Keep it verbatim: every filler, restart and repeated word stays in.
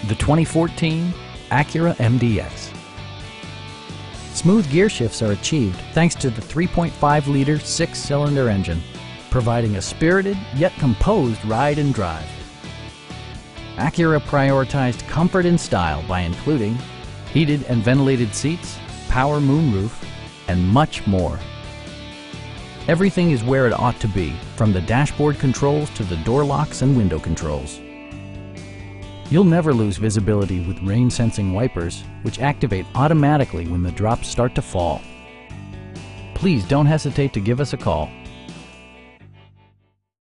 the twenty fourteen Acura M D X. Smooth gear shifts are achieved thanks to the three point five liter six-cylinder engine, providing a spirited yet composed ride and drive. Acura prioritized comfort and style by including heated and ventilated seats, power moonroof, and much more. Everything is where it ought to be, from the dashboard controls to the door locks and window controls. You'll never lose visibility with rain-sensing wipers, which activate automatically when the drops start to fall. Please don't hesitate to give us a call.